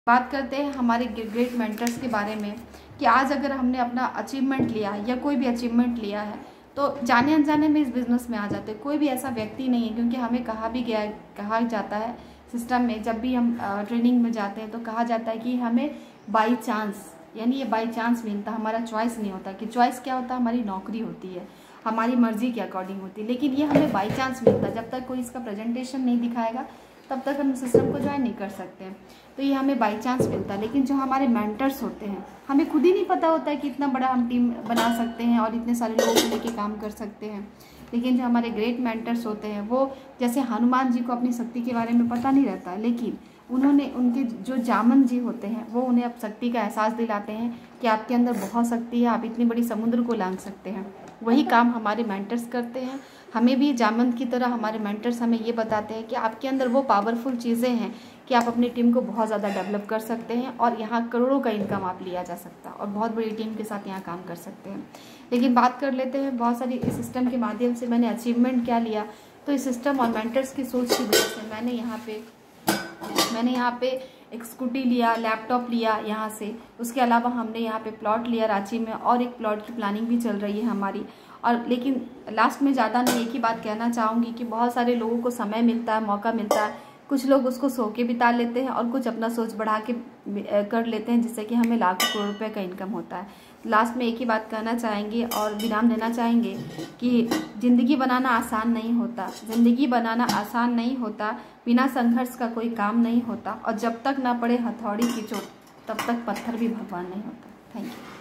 बात करते हैं हमारे ग्रेट मेंटर्स के बारे में कि आज अगर हमने अपना अचीवमेंट लिया या कोई भी अचीवमेंट लिया है तो जाने अनजाने में इस बिज़नेस में आ जाते हैं। कोई भी ऐसा व्यक्ति नहीं है, क्योंकि हमें कहा जाता है सिस्टम में, जब भी हम ट्रेनिंग में जाते हैं तो कहा जाता है कि हमें बाई चांस, यानी ये बाई चांस मिलता, हमारा चॉइस नहीं होता। कि चॉइस क्या होता है? हमारी नौकरी होती है, हमारी मर्जी के अकॉर्डिंग होती है, लेकिन ये हमें बाई चांस मिलता है। जब तक कोई इसका प्रेजेंटेशन नहीं दिखाएगा तब तक हम सिस्टम को ज्वाइन नहीं कर सकते हैं। तो ये हमें बाई चांस मिलता है। लेकिन जो हमारे मेंटर्स होते हैं, हमें खुद ही नहीं पता होता है कि इतना बड़ा हम टीम बना सकते हैं और इतने सारे लोगों को लेके काम कर सकते हैं। लेकिन जो हमारे ग्रेट मेंटर्स होते हैं, वो जैसे हनुमान जी को अपनी शक्ति के बारे में पता नहीं रहता, लेकिन उनके जो जामन जी होते हैं वो उन्हें अब शक्ति का एहसास दिलाते हैं कि आपके अंदर बहुत शक्ति है, आप इतनी बड़ी समुद्र को लांघ सकते हैं। वही काम हमारे मेंटर्स करते हैं। हमें भी जामन की तरह हमारे मेंटर्स हमें ये बताते हैं कि आपके अंदर वो पावरफुल चीज़ें हैं कि आप अपनी टीम को बहुत ज़्यादा डेवलप कर सकते हैं और यहाँ करोड़ों का इनकम आप लिया जा सकता है और बहुत बड़ी टीम के साथ यहाँ काम कर सकते हैं। लेकिन बात कर लेते हैं बहुत सारी इस सिस्टम के माध्यम से मैंने अचीवमेंट क्या लिया। तो इस सिस्टम और मेंटर्स की सोच की वजह से मैंने यहाँ पे एक स्कूटी लिया, लैपटॉप लिया यहाँ से। उसके अलावा हमने यहाँ पे प्लॉट लिया रांची में और एक प्लॉट की प्लानिंग भी चल रही है हमारी। और लेकिन लास्ट में ज़्यादा नहीं, एक ही बात कहना चाहूँगी कि बहुत सारे लोगों को समय मिलता है, मौका मिलता है, कुछ लोग उसको सो के बिता लेते हैं और कुछ अपना सोच बढ़ा के कर लेते हैं, जिससे कि हमें लाखों करोड़ रुपए का इनकम होता है। लास्ट में एक ही बात कहना चाहेंगे और विराम देना चाहेंगे कि ज़िंदगी बनाना आसान नहीं होता, ज़िंदगी बनाना आसान नहीं होता, बिना संघर्ष का कोई काम नहीं होता, और जब तक ना पड़े हथौड़ी की चोट तब तक पत्थर भी भगवान नहीं होता। Thank you.